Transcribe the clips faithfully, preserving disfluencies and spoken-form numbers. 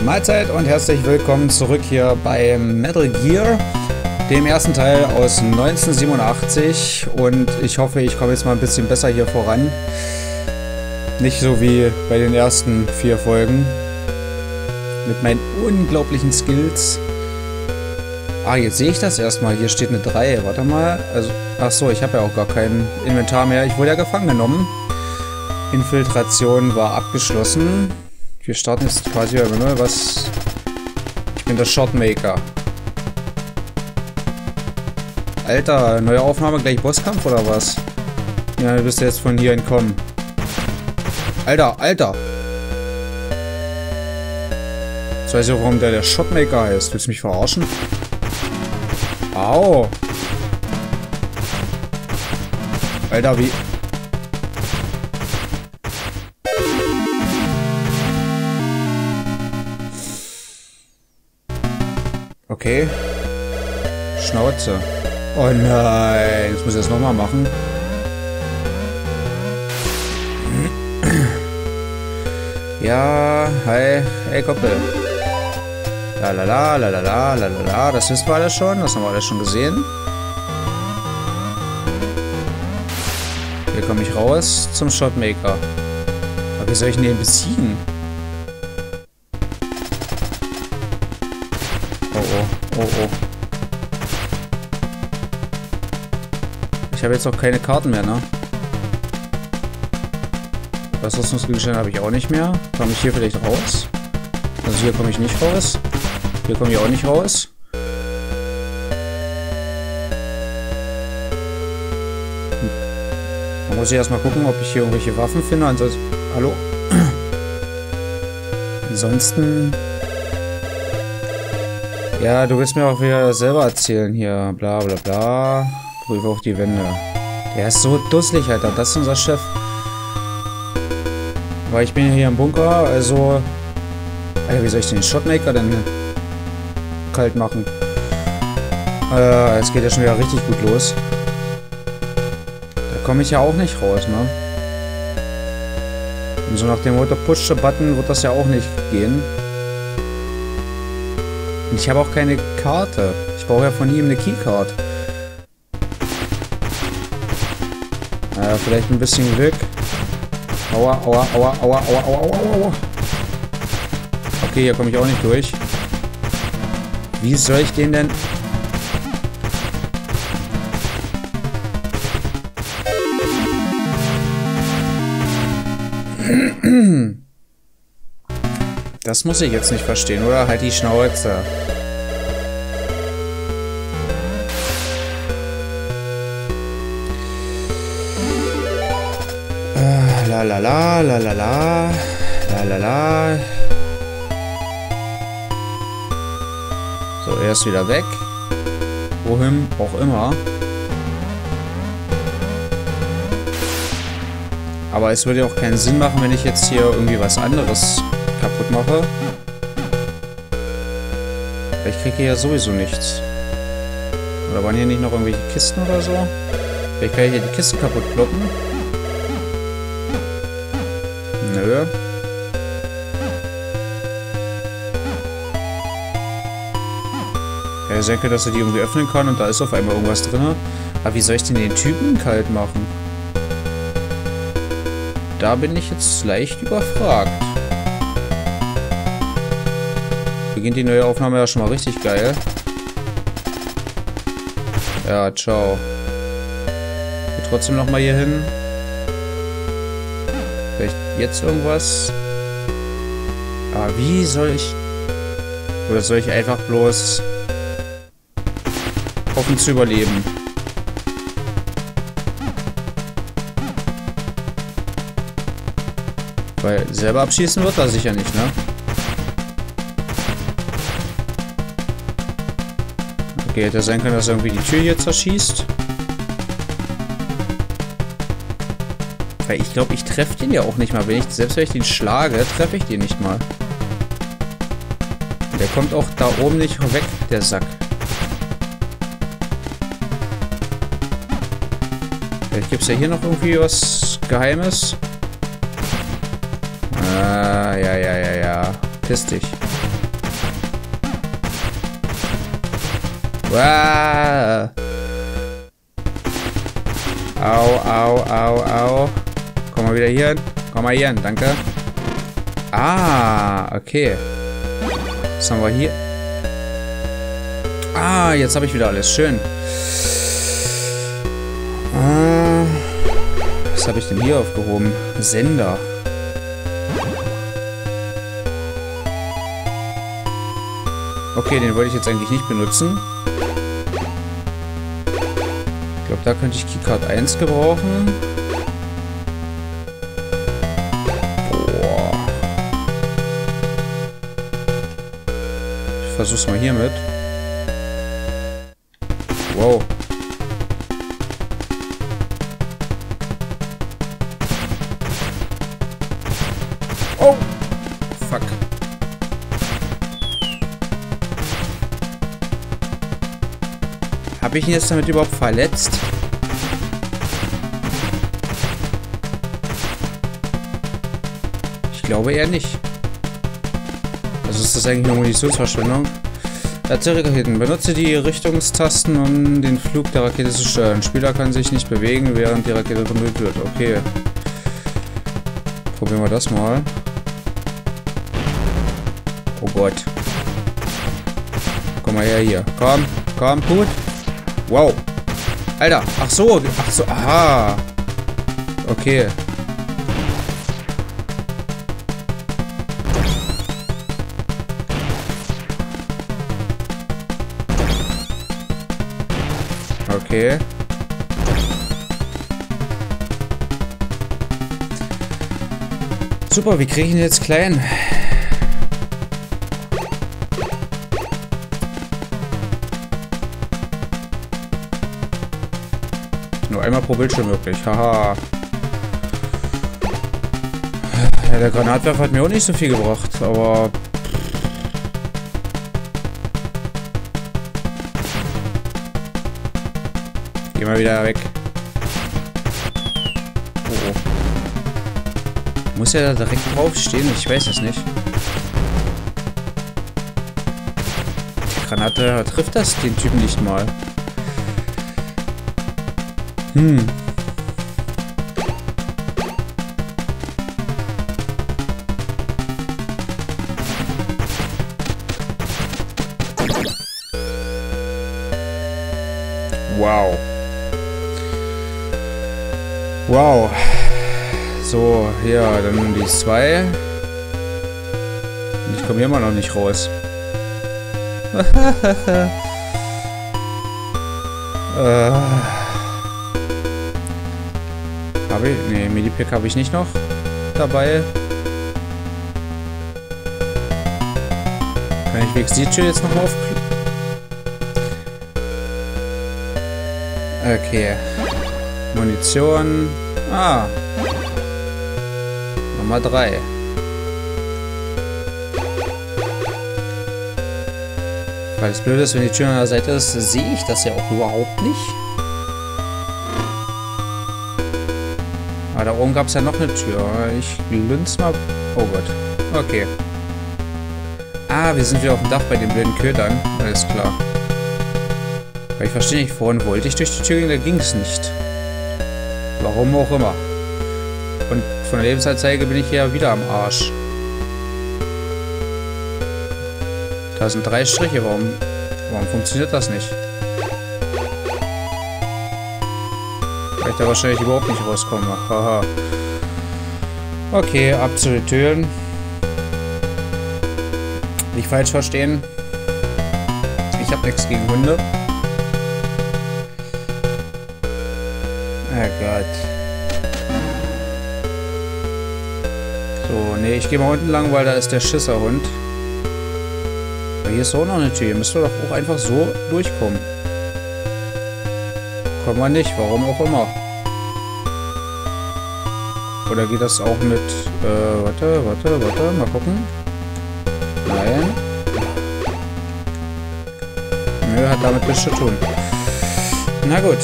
Mahlzeit und herzlich willkommen zurück hier bei Metal Gear, dem ersten Teil aus neunzehnhundertsiebenundachtzig, und ich hoffe, ich komme jetzt mal ein bisschen besser hier voran. Nicht so wie bei den ersten vier Folgen mit meinen unglaublichen Skills. Ah, jetzt sehe ich das erstmal. Hier steht eine drei. Warte mal. Also, ach so, ich habe ja auch gar kein Inventar mehr. Ich wurde ja gefangen genommen. Infiltration war abgeschlossen. Wir starten jetzt quasi bei null. Was? Ich bin der Shotmaker. Alter, neue Aufnahme, gleich Bosskampf oder was? Ja, du bist jetzt von hier entkommen. Alter, Alter! Jetzt weiß ich auch, warum der der Shotmaker heißt. Willst du mich verarschen? Au! Alter, wie... Okay. Schnauze. Oh nein, das muss ich jetzt nochmal machen. Ja, hi, hey Koppel. Lalala, lalala, lalala, das wissen wir alles schon, das haben wir alles schon gesehen. Hier komme ich raus zum Shotmaker. Aber wie soll ich denn den besiegen? Oh oh, oh oh. Ich habe jetzt auch keine Karten mehr, ne? Rüstungsgegenstände habe ich auch nicht mehr. Komme ich hier vielleicht raus? Also hier komme ich nicht raus. Hier komme ich auch nicht raus. Hm. Da muss ich erstmal gucken, ob ich hier irgendwelche Waffen finde. Ansonsten... Hallo? Ansonsten... Ja, du willst mir auch wieder selber erzählen hier. Bla bla bla. Prüfe auf die Wände. Der ist so dusselig, Alter. Das ist unser Chef. Weil ich bin ja hier im Bunker, also... Alter, wie soll ich den Shotmaker denn kalt machen? Äh, es geht ja schon wieder richtig gut los. Da komme ich ja auch nicht raus, ne? Und so nach dem Motto Push the Button wird das ja auch nicht gehen. Und ich habe auch keine Karte. Ich brauche ja von ihm eine Keycard. Äh, vielleicht ein bisschen Glück. Aua, aua, aua, aua, aua, aua, aua, aua. Okay, hier komme ich auch nicht durch. Wie soll ich den denn... Das muss ich jetzt nicht verstehen, oder? Halt die Schnauze. La la la la la la la la la. So, er ist wieder weg. Wohin auch immer. Aber es würde auch keinen Sinn machen, wenn ich jetzt hier irgendwie was anderes kaputt mache. Ich kriege hier ja sowieso nichts. Oder waren hier nicht noch irgendwelche Kisten oder so? Vielleicht kann ich hier die Kisten kaputt kloppen. Nö. Ja, ich denke, dass er die irgendwie öffnen kann und da ist auf einmal irgendwas drin. Aber wie soll ich denn den Typen kalt machen? Da bin ich jetzt leicht überfragt. Beginnt die neue Aufnahme ja schon mal richtig geil. Ja, ciao. Ich geh trotzdem noch mal hier hin. Vielleicht jetzt irgendwas. Aber wie soll ich... Oder soll ich einfach bloß hoffen zu überleben? Weil selber abschießen wird er sicher nicht, ne? Okay, hätte sein können, dass er irgendwie die Tür hier zerschießt. Weil ich glaube, ich treffe den ja auch nicht mal. Wenn ich, selbst wenn ich den schlage, treffe ich den nicht mal. Der kommt auch da oben nicht weg, der Sack. Vielleicht gibt es ja hier noch irgendwie was Geheimes. Ah, ja, ja, ja, ja. Piss dich. Wow. Au, au, au, au. Komm mal wieder hier hin. Komm mal hier hin, danke. Ah, okay. Was haben wir hier? Ah, jetzt habe ich wieder alles. Schön. Ah, was habe ich denn hier aufgehoben? Sender. Okay, den wollte ich jetzt eigentlich nicht benutzen. Ich glaube, da könnte ich Keycard eins gebrauchen. Boah. Ich versuch's mal hiermit. Wow. Oh! Fuck. Habe ich ihn jetzt damit überhaupt verletzt? Ich glaube eher nicht. Also ist das eigentlich nur Munitionsverschwendung? Raketen. Benutze die Richtungstasten, um den Flug der Rakete zu steuern. Spieler kann sich nicht bewegen, während die Rakete kontrolliert wird. Okay. Probieren wir das mal. Oh Gott. Komm mal her hier. Komm, komm, gut. Wow. Alter, ach so, ach so, aha. Okay. Okay. Super, wie kriege ich ihn jetzt klein? Nur einmal pro Bildschirm wirklich. Haha. Ja, der Granatwerfer hat mir auch nicht so viel gebracht, aber... Geh mal wieder weg. Oh, oh. Muss er da direkt draufstehen? Ich weiß es nicht. Die Granate trifft das den Typen nicht mal. Hm. Wow. Wow. So, ja, dann die zwei. Und ich komme hier immer noch nicht raus. äh. Habe ich? Ne, Medipack habe ich nicht noch dabei. Kann ich wenigstens die Tür jetzt noch auf? Okay. Munition. Ah. Nummer drei. Weil das Blöde ist, wenn die Tür an der Seite ist, sehe ich das ja auch überhaupt nicht. Aber da oben gab es ja noch eine Tür. Ich lünz mal. Oh Gott. Okay. Ah, wir sind wieder auf dem Dach bei den blöden Ködern. Alles klar. Weil ich verstehe nicht, vorhin wollte ich durch die Tür gehen, da ging es nicht. Warum auch immer. Und von der Lebensanzeige bin ich ja wieder am Arsch. Da sind drei Striche. Warum, warum funktioniert das nicht? Weil ich da wahrscheinlich überhaupt nicht rauskomme. Haha. Okay, ab zu den Türen. Nicht falsch verstehen. Ich habe nichts gegen Hunde. Oh Gott. So, nee, ich gehe mal unten lang, weil da ist der Schisserhund. Aber hier ist auch noch eine Tür. Hier müssen wir doch auch einfach so durchkommen. Kommen wir nicht, warum auch immer. Oder geht das auch mit... Äh, warte, warte, warte, mal gucken. Nein. Nö, hat damit nichts zu tun. Na gut.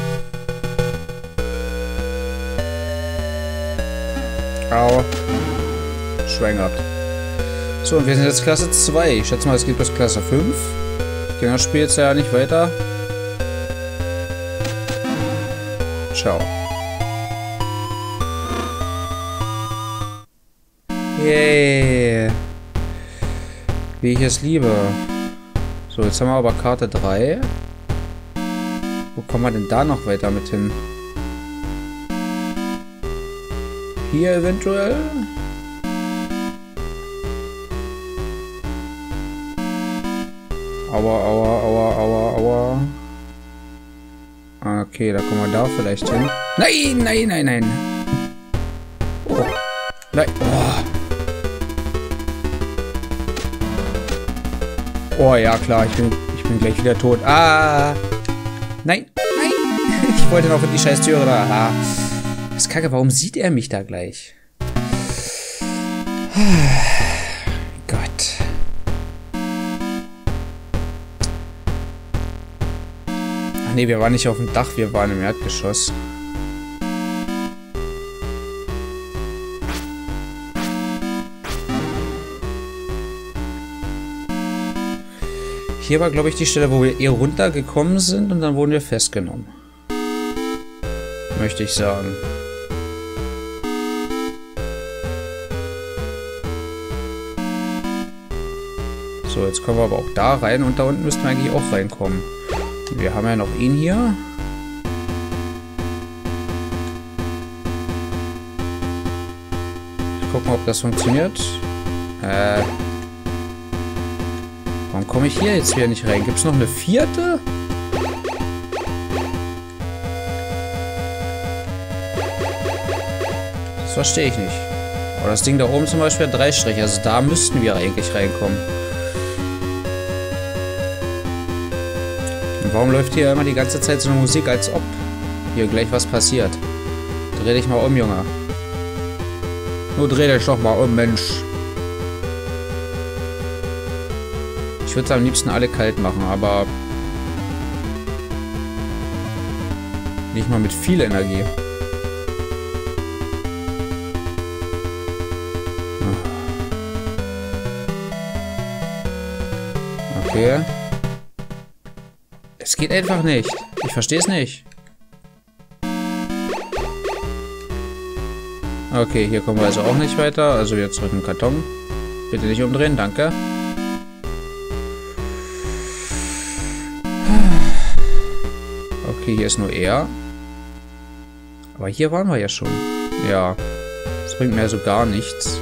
Au. Schwein gehabt. So, und wir sind jetzt Klasse zwei. Ich schätze mal, es geht bis Klasse fünf. Genau, das Spiel jetzt ja nicht weiter. Ciao. Yay. Wie ich es liebe. So, jetzt haben wir aber Karte drei. Wo kommen wir denn da noch weiter mit hin? Hier eventuell? Aua, aua, aua, aua, aua. Okay, da kommen wir da vielleicht hin. Nein, nein, nein, nein. Oh. Nein. Oh. Oh ja, klar, ich bin, ich bin gleich wieder tot. Ah. Nein, nein. Ich wollte noch in die scheiß Türe da. Ah. Das ist kacke, warum sieht er mich da gleich? Gott. Ach nee, wir waren nicht auf dem Dach, wir waren im Erdgeschoss. Hier war, glaube ich, die Stelle, wo wir eher runtergekommen sind und dann wurden wir festgenommen. Möchte ich sagen. So, jetzt kommen wir aber auch da rein und da unten müssten wir eigentlich auch reinkommen. Wir haben ja noch ihn hier. Ich guck mal, ob das funktioniert. Äh... Warum komme ich hier jetzt wieder nicht rein? Gibt es noch eine vierte? Das verstehe ich nicht. Aber das Ding da oben zum Beispiel hat drei Striche. Also da müssten wir eigentlich reinkommen. Und warum läuft hier immer die ganze Zeit so eine Musik, als ob hier gleich was passiert? Dreh dich mal um, Junge. Nur dreh dich doch mal um, Mensch. Ich würde es am liebsten alle kalt machen, aber nicht mal mit viel Energie. Okay. Es geht einfach nicht. Ich verstehe es nicht. Okay, hier kommen wir also auch nicht weiter. Also wieder zurück im Karton. Bitte nicht umdrehen, danke. Okay, hier ist nur er. Aber hier waren wir ja schon. Ja. Das bringt mir also gar nichts.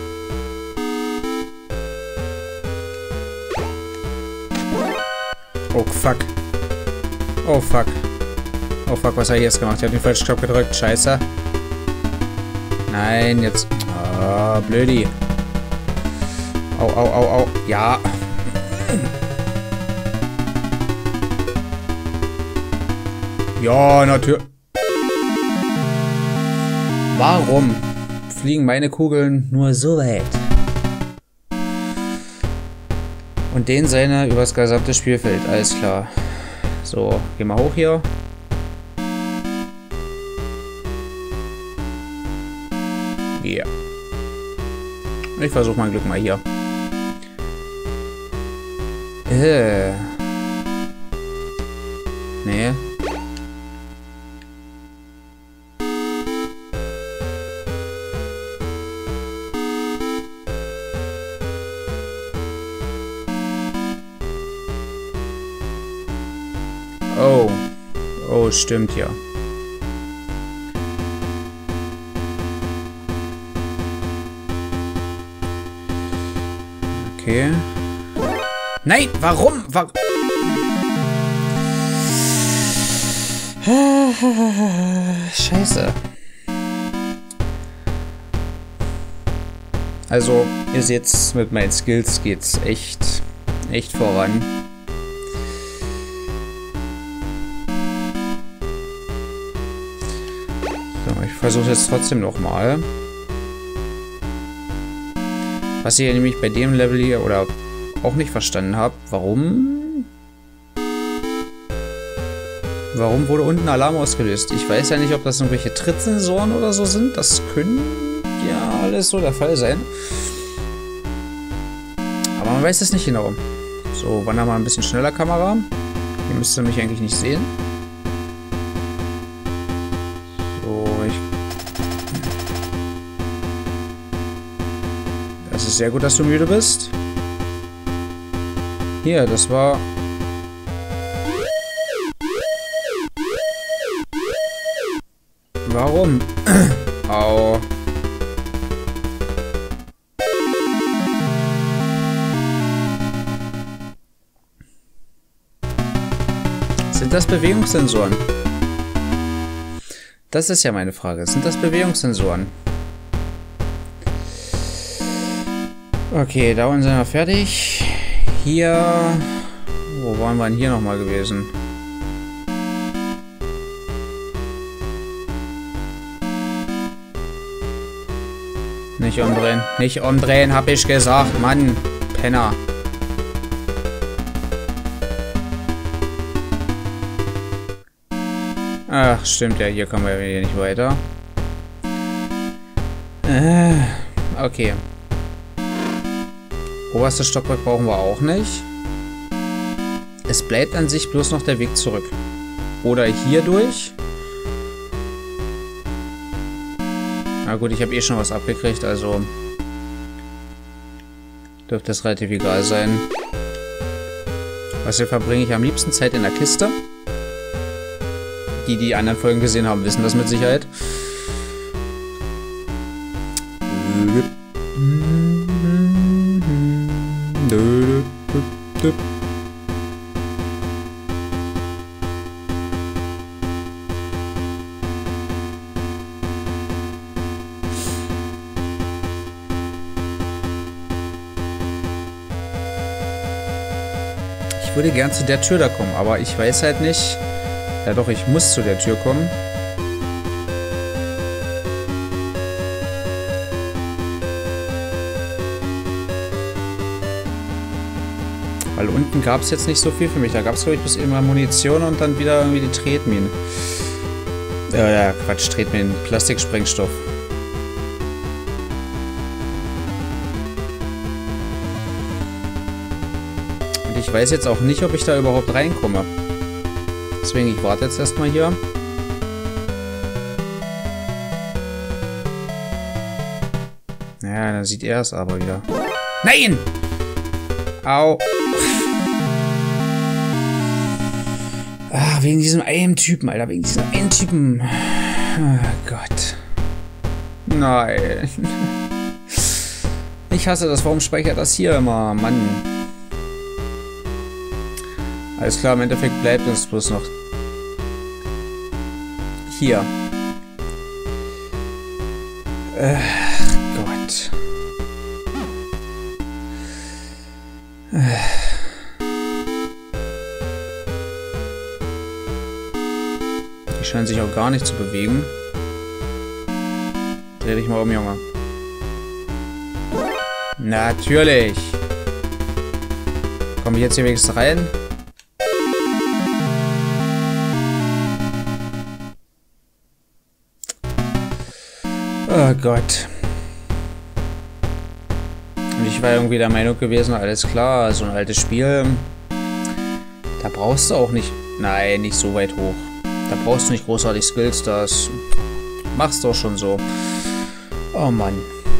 Oh, fuck. Oh, fuck. Oh, fuck, was habe ich jetzt gemacht? Ich habe den falschen Knopf gedrückt. Scheiße. Nein, jetzt... Ah, blödi. Au, au, au, au. Ja. Ja, natürlich. Warum fliegen meine Kugeln nur so weit? Und den seine übers gesamte Spielfeld. Alles klar. So, geh mal hoch hier. Ja. Yeah. Ich versuche mein Glück mal hier. Äh. Nee. Oh. Oh, stimmt ja. Okay. Nein, warum? Warum? Scheiße. Also, ihr seht, mit meinen Skills geht's echt, echt voran. So, ich versuche jetzt trotzdem nochmal. Was ich nämlich bei dem Level hier oder auch nicht verstanden habe, warum... Warum wurde unten Alarm ausgelöst? Ich weiß ja nicht, ob das irgendwelche Trittsensoren oder so sind. Das können ja alles so der Fall sein. Aber man weiß es nicht genau. So, wandern mal ein bisschen schneller, Kamera. Hier müsst ihr mich eigentlich nicht sehen. So, ich... Das ist sehr gut, dass du müde bist. Hier, das war... Warum? Au. Sind das Bewegungssensoren? Das ist ja meine Frage. Sind das Bewegungssensoren? Okay, da unten sind wir fertig. Hier... Wo waren wir denn hier nochmal gewesen? Nicht umdrehen. Nicht umdrehen, hab ich gesagt. Mann, Penner. Ach, stimmt ja. Hier kommen wir hier nicht weiter. Äh, okay. Oberstes Stockwerk brauchen wir auch nicht. Es bleibt an sich bloß noch der Weg zurück. Oder hier durch. Na gut, ich habe eh schon was abgekriegt, also dürfte es relativ egal sein. Was hier verbringe ich am liebsten Zeit in der Kiste. Die, die anderen Folgen gesehen haben, wissen das mit Sicherheit. Ich würde gern zu der Tür da kommen, aber ich weiß halt nicht. Ja doch, ich muss zu der Tür kommen. Weil unten gab es jetzt nicht so viel für mich. Da gab es, glaube ich, bis immer Munition und dann wieder irgendwie die Tretminen. Äh, ja, Quatsch, Tretminen. Plastiksprengstoff. Und ich weiß jetzt auch nicht, ob ich da überhaupt reinkomme. Deswegen, ich warte jetzt erstmal hier. Ja, dann sieht er es aber wieder. Nein! Au! Ah, wegen diesem einen Typen, Alter. Wegen diesem einen Typen. Oh Gott. Nein. Ich hasse das. Warum speichert das hier immer? Mann. Alles klar, im Endeffekt bleibt uns bloß noch hier. Ach Gott. Die scheinen sich auch gar nicht zu bewegen. Dreh dich mal um, Junge. Natürlich. Komme ich jetzt hier wenigstens rein? Oh Gott. Und ich war irgendwie der Meinung gewesen, alles klar, so ein altes Spiel, da brauchst du auch nicht, nein, nicht so weit hoch. Da brauchst du nicht großartig Skills, das machst du auch schon so. Oh Mann.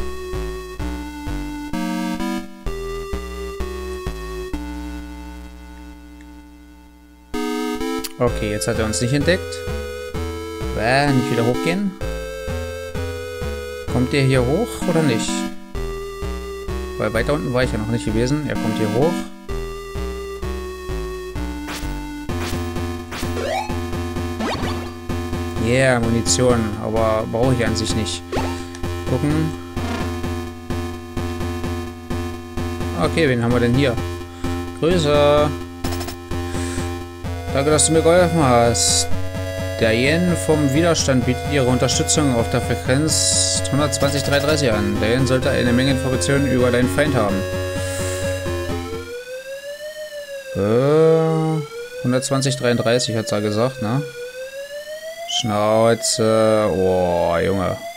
Okay, jetzt hat er uns nicht entdeckt. Äh, nicht wieder hochgehen. Kommt der hier hoch oder nicht? Weil weiter unten war ich ja noch nicht gewesen. Er kommt hier hoch. Yeah, Munition. Aber brauche ich an sich nicht. Gucken. Okay, wen haben wir denn hier? Grüße. Danke, dass du mir geholfen hast. Der Yen vom Widerstand bietet ihre Unterstützung auf der Frequenz hundertzwanzig Komma dreihundertdreißig an. Der Yen sollte eine Menge Informationen über deinen Feind haben. Äh, hundertzwanzig Komma dreiunddreißig hat er gesagt, ne? Schnauze. Oh, Junge.